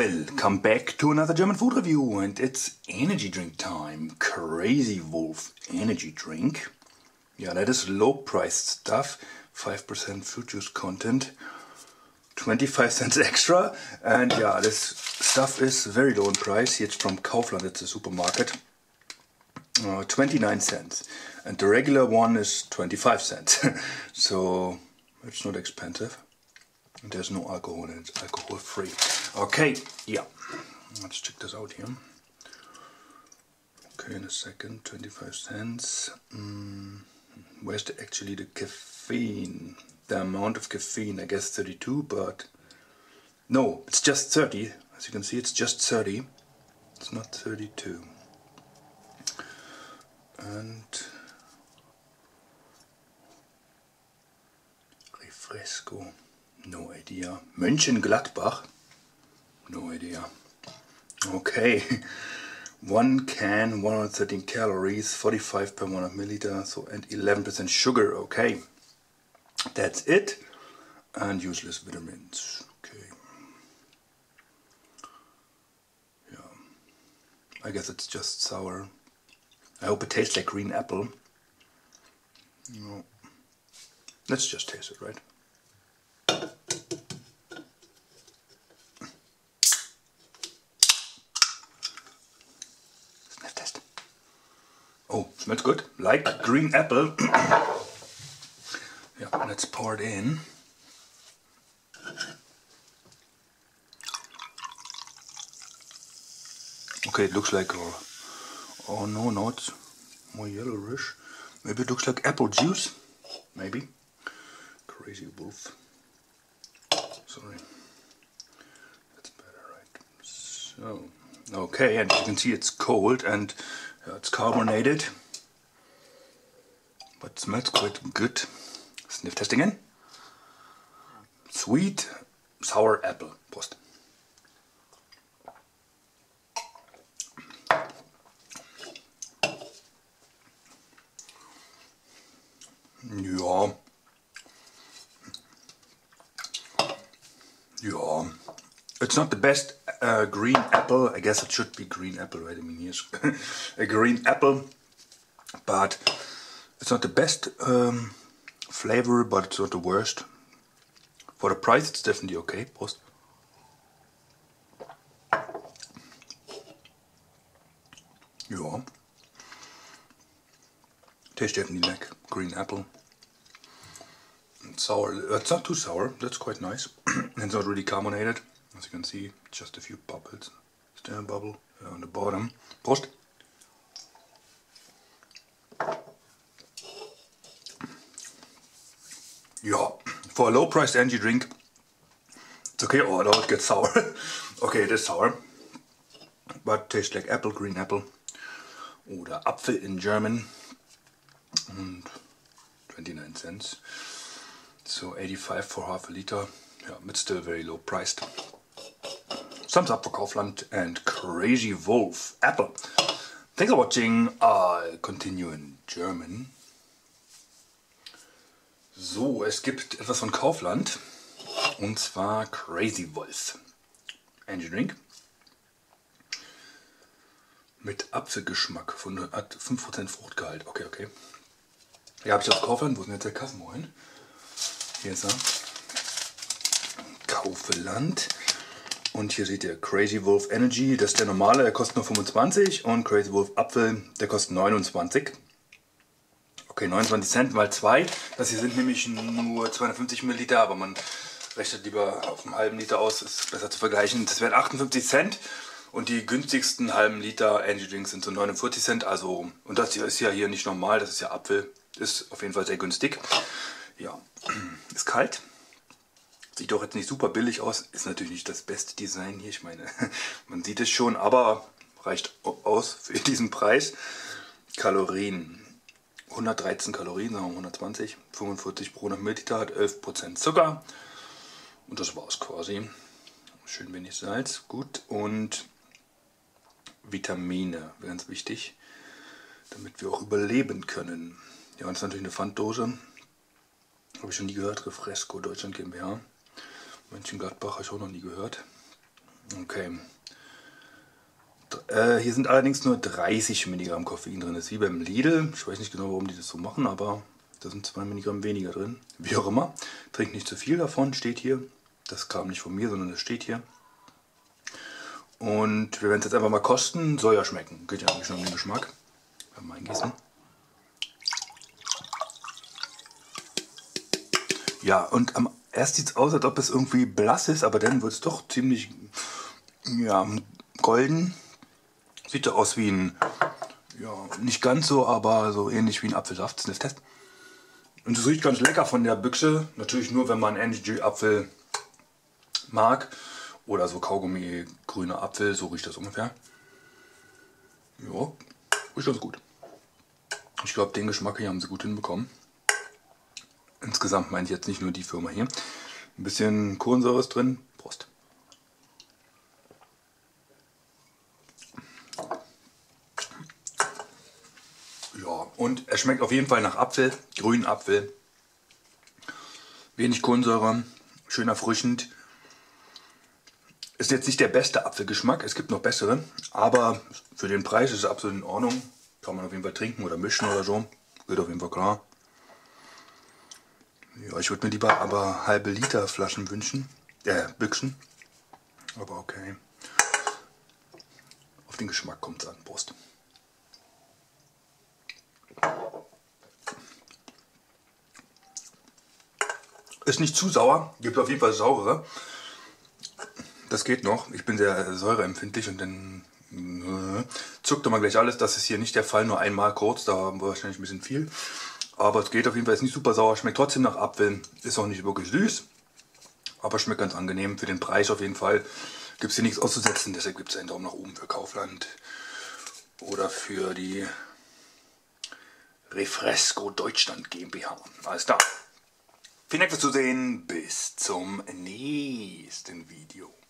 Welcome back to another German food review, and it's energy drink time. Crazy Wolf energy drink. Yeah, that is low priced stuff. 5% fruit juice content, 25 cents extra, and yeah, this stuff is very low in price. It's from Kaufland, it's a supermarket. 29 cents, and the regular one is 25 cents. So it's not expensive. There's no alcohol in it, it's alcohol free. Okay, yeah, let's check this out here. Okay, in a second, 25 cents. Where's actually the caffeine? The amount of caffeine, I guess 32, but no, it's just 30. As you can see, it's just 30. It's not 32. And Refresco. No idea. Mönchengladbach? No idea. Okay. 1 can, 113 calories, 45 per 100 milliliter, so and 11% sugar. Okay. That's it. And useless vitamins. Okay. Yeah. I guess it's just sour. I hope it tastes like green apple. No. Let's just taste it, right? Sniff test. Oh, smells good. Like green apple. Yeah, let's pour it in. Okay, it looks like, oh no, no, it's more yellowish. Maybe it looks like apple juice. Maybe. Crazy Wolf. Sorry. That's better, right? So, okay, and you can see it's cold and it's carbonated. But smells quite good. Sniff test again. Sweet, sour apple. Prost. Ja. Yeah, it's not the best green apple. I guess it should be green apple, right? I mean, here's a green apple, but it's not the best flavor, but it's not the worst. For the price, it's definitely okay. Prost. Yeah. Tastes definitely like green apple. It's sour. It's not too sour. That's quite nice. It's not really carbonated. As you can see, just a few bubbles. Still a bubble on the bottom. Prost. Yeah, for a low-priced energy drink, it's okay. Oh no, it gets sour. Okay, it is sour, but tastes like apple, green apple, oder Apfel in German. And 29 cents. So 85 for half a liter. Yeah, it's still very low priced. Thumbs up for Kaufland and Crazy Wolf Apple. Thanks for watching. I'll continue in German. So, es gibt etwas von Kaufland. Und zwar Crazy Wolf Energy Drink. Mit Apfelgeschmack. Hat 5% Fruchtgehalt. Okay, okay. Ja, habe ich aus Kaufland. Wo ist denn jetzt der Kassenmoin? Hier ist er. Kaufland. Und hier seht ihr Crazy Wolf Energy. Das ist der normale, der kostet nur 25. Und Crazy Wolf Apfel, der kostet 29. Okay, 29 Cent mal 2. Das hier sind nämlich nur 250 Milliliter, aber man rechnet lieber auf einen halben Liter aus. Ist besser zu vergleichen. Das wären 58 Cent. Und die günstigsten halben Liter Energy Drinks sind so 49 Cent. Also, und das hier ist ja hier nicht normal, das ist ja Apfel. Ist auf jeden Fall sehr günstig. Ja, ist kalt. Sieht doch jetzt nicht super billig aus. Ist natürlich nicht das beste Design hier. Ich meine, man sieht es schon, aber reicht aus für diesen Preis. Kalorien. 113 Kalorien, sagen wir 120. 45 pro 100 Milliliter, hat 11% Zucker. Und das war's quasi. Schön wenig Salz, gut. Und Vitamine, ganz wichtig, damit wir auch überleben können. Ja, und das ist natürlich eine Pfanddose. Habe ich schon nie gehört. Refresco Deutschland GmbH. Mönchengladbach habe ich auch noch nie gehört. Okay. Hier sind allerdings nur 30 Milligramm Koffein drin. Das ist wie beim Lidl. Ich weiß nicht genau, warum die das so machen, aber da sind 2 Milligramm weniger drin. Wie auch immer. Trink nicht zu viel davon, steht hier. Das kam nicht von mir, sondern das steht hier. Und wir werden es jetzt einfach mal kosten. Soll ja schmecken. Geht ja eigentlich nur um den Geschmack. Mal eingießen. Ja, und erst sieht es aus, als ob es irgendwie blass ist, aber dann wird es doch ziemlich, ja, golden. Sieht so aus wie ein, ja, nicht ganz so, aber so ähnlich wie ein Apfelsaft. Das ist ein Test. Und es riecht ganz lecker von der Büchse. Natürlich nur, wenn man Energy-Apfel mag. Oder so Kaugummi, grüner Apfel, so riecht das ungefähr. Ja, riecht ganz gut. Ich glaube, den Geschmack hier haben sie gut hinbekommen. Insgesamt meine ich jetzt nicht nur die Firma hier. Ein bisschen Kohlensäure ist drin. Prost. Ja, und er schmeckt auf jeden Fall nach Apfel, grünen Apfel. Wenig Kohlensäure, schön erfrischend. Ist jetzt nicht der beste Apfelgeschmack, es gibt noch bessere, aber für den Preis ist es absolut in Ordnung. Kann man auf jeden Fall trinken oder mischen oder so, geht auf jeden Fall klar. Ja, ich würde mir lieber aber halbe Liter Flaschen wünschen, Büchsen, aber okay. Auf den Geschmack kommt es an, Prost. Ist nicht zu sauer, gibt auf jeden Fall saurere. Das geht noch. Ich bin sehr säureempfindlich und dann zuckt immer gleich alles. Das ist hier nicht der Fall, nur einmal kurz, da haben wir wahrscheinlich ein bisschen viel. Aber es geht auf jeden Fall, ist nicht super sauer, schmeckt trotzdem nach Apfel, ist auch nicht wirklich süß, aber schmeckt ganz angenehm. Für den Preis auf jeden Fall gibt es hier nichts auszusetzen, deshalb gibt es einen Daumen nach oben für Kaufland oder für die Refresco Deutschland GmbH. Alles klar. Vielen Dank fürs Zusehen, bis zum nächsten Video.